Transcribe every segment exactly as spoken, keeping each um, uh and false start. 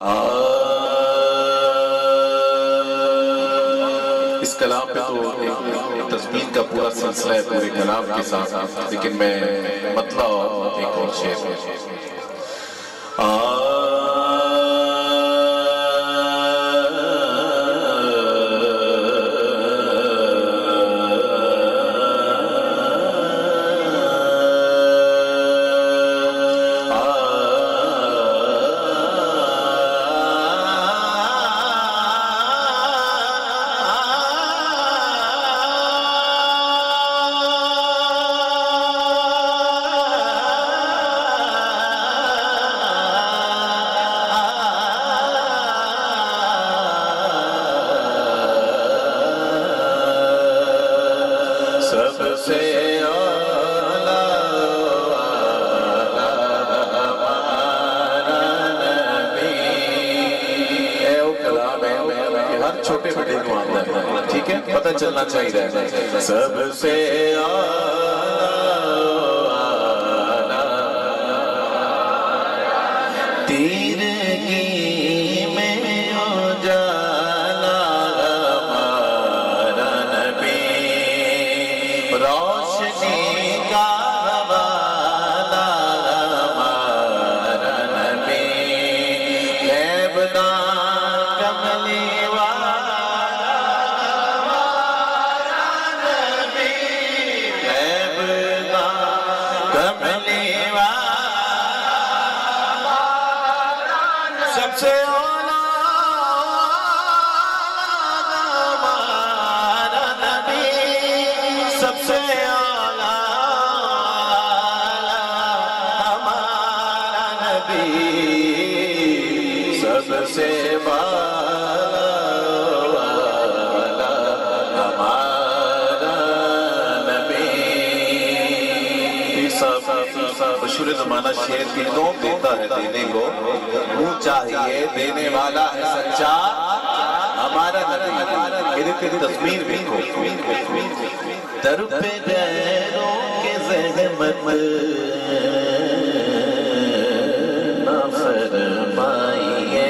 اس کلام پہ تو ایک تضمین کا پورا سلسلہ ہے پورے کلام کے ساتھ، لیکن میں مطلب ایک اور شعر چھوٹے بڑے کو آتا ہے، ٹھیک ہے، پتہ چلنا چاہیے سب سے تیرگی میں اجالا ہمارا نبی، روشنی کا حوالہ ہمارا نبی، غیب دان کملی سب سے اولا ہمارا نبی، سب سے اولا ہمارا نبی، سب سے بالا ہمارا نبی۔ مشہور زمانہ شعر کی نوم دیتا ہے دینے کو، منہ چاہیے دینے والا ہے سچا ہمارا نبی۔ یہ دیکھتے تضمین بھی کو در پہ غیروں کے زحمت نہ فرمائیے،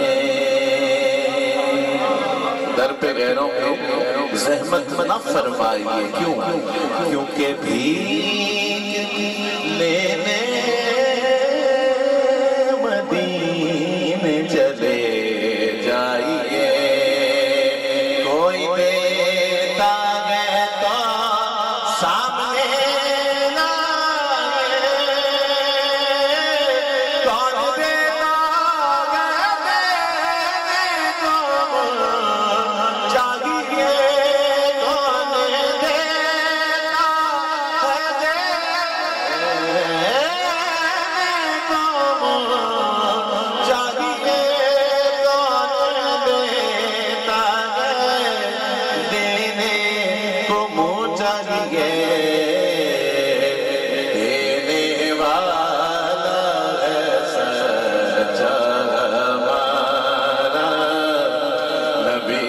در پہ غیروں کے زحمت نہ فرمائیے، کیوں؟ کیونکہ بھیک لینے مدینے چلے جائیے، کوئی دیتا ہے تو سامنے لائے، کون دیتا ہے دینے کو چاہیے، کون دیتا ہے دینے کو چاہیے، کون دیتا ہے دینے کو منہ چاہیے، دینے والا ہے سچا ہمارا نبی،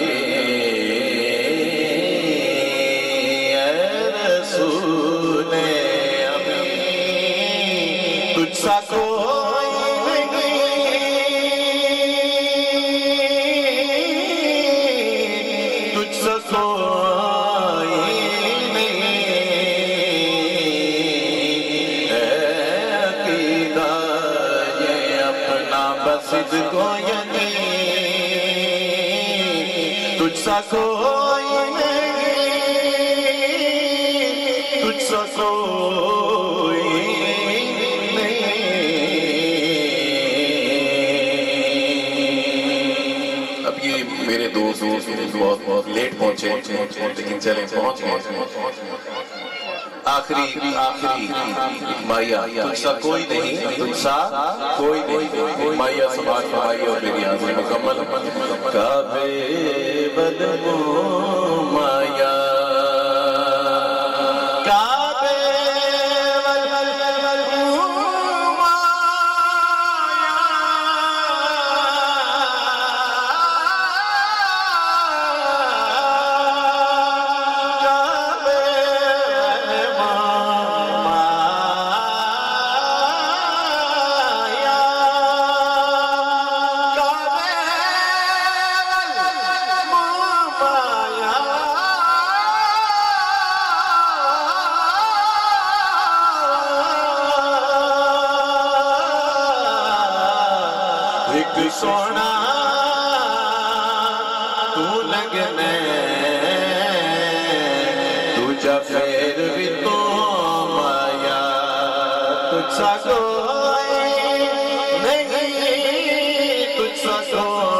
اے رسول امین، تجھ سا کوئی تجھ سے کوئی نہیں، اے عقیدہ یہ اپنا بس کو یقین، تجھ سے کوئی نہیں، تجھ سے کوئی نہیں۔ اب یہ میرے دوست بہت بہت لیٹ پہنچے، لیکن چلیں پہنچ گئے۔ آخری آخری مائیہ تجھ سا کوئی نہیں، تجھ سا کوئی نہیں، مائیہ سماعت فرمائیے اور میری حاضری مکمل۔ کعبے بدبو مائیہ، کعبے بدبو کعبے سونا تو لگنے تجھا پھر بھی تو مایا تجھ سا کوئی نہیں تجھ سا کوئی